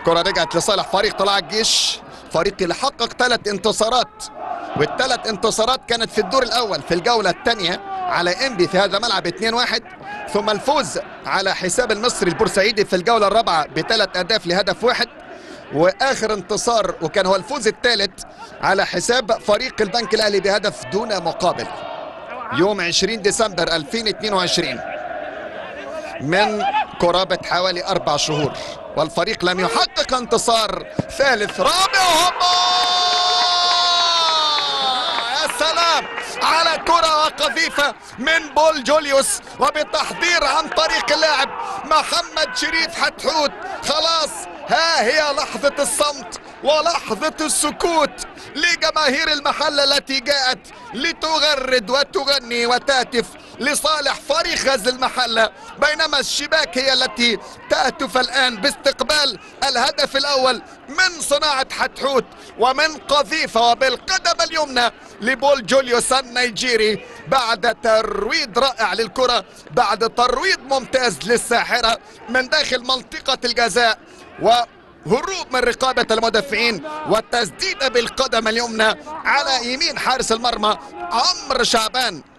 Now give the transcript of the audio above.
كرة رجعت لصالح فريق طلائع الجيش، فريق اللي حقق 3 انتصارات، والثلاث انتصارات كانت في الدور الاول في الجولة الثانية على انبي في هذا الملعب 2-1، ثم الفوز على حساب المصري البورسعيدي في الجولة الرابعة ب3 أهداف لهدف واحد، واخر انتصار وكان هو الفوز الثالث على حساب فريق البنك الاهلي بهدف دون مقابل يوم 20 ديسمبر 2022 من قرابة حوالي 4 شهور، والفريق لم يحقق انتصار ثالث رابع. يا سلام على كرة وقذيفة من بول جوليوس وبتحضير عن طريق اللاعب محمد شريف حتحوت. خلاص ها هي لحظة الصمت ولحظة السكوت لجماهير المحلة التي جاءت لتغرد وتغني وتهتف لصالح فريق غزل المحلة، بينما الشباك هي التي تهتف الآن باستقبال الهدف الأول من صناعة حتحوت ومن قذيفة وبالقدم اليمنى لبول جوليوس النيجيري، بعد ترويض رائع للكرة، بعد ترويض ممتاز للساحرة من داخل منطقة الجزاء وهروب من رقابة المدافعين والتسديدة بالقدم اليمنى على يمين حارس المرمى عمرو شعبان.